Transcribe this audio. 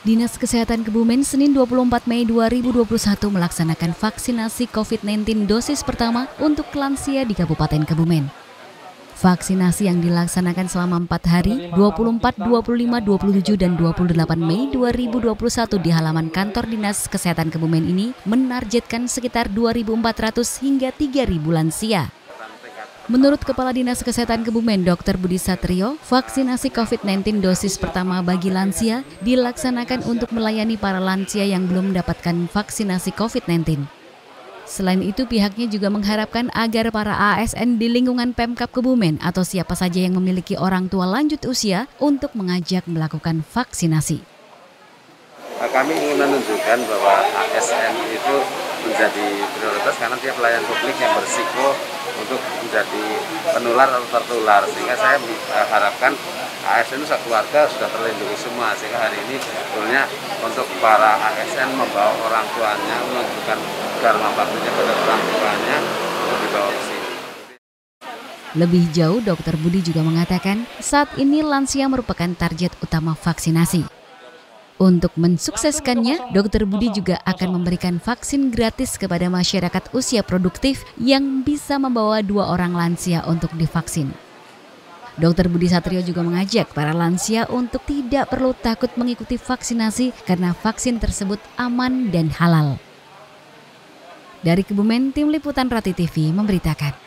Dinas Kesehatan Kebumen Senin 24 Mei 2021 melaksanakan vaksinasi COVID-19 dosis pertama untuk lansia di Kabupaten Kebumen. Vaksinasi yang dilaksanakan selama 4 hari, 24, 25, 27, dan 28 Mei 2021 di halaman kantor Dinas Kesehatan Kebumen ini menargetkan sekitar 2.400 hingga 3.000 lansia. Menurut Kepala Dinas Kesehatan Kebumen, Dr. Budi Satrio, vaksinasi COVID-19 dosis pertama bagi lansia dilaksanakan untuk melayani para lansia yang belum mendapatkan vaksinasi COVID-19. Selain itu, pihaknya juga mengharapkan agar para ASN di lingkungan Pemkab Kebumen atau siapa saja yang memiliki orang tua lanjut usia untuk mengajak melakukan vaksinasi. Kami ingin menunjukkan bahwa ASN itu menjadi prioritas karena dia pelayan publik yang berisiko untuk menjadi penular atau tertular, sehingga saya harapkan ASN itu keluarga sudah terlindungi semua, sehingga hari ini sebetulnya untuk para ASN membawa orang tuanya, menunjukkan dharma baktinya pada orang tuanya untuk dibawa ke sini. Lebih jauh, Dr. Budi juga mengatakan saat ini lansia merupakan target utama vaksinasi. Untuk mensukseskannya, Dr. Budi juga akan memberikan vaksin gratis kepada masyarakat usia produktif yang bisa membawa 2 orang lansia untuk divaksin. Dr. Budi Satrio juga mengajak para lansia untuk tidak perlu takut mengikuti vaksinasi karena vaksin tersebut aman dan halal. Dari Kebumen, Tim Liputan Rati TV memberitakan.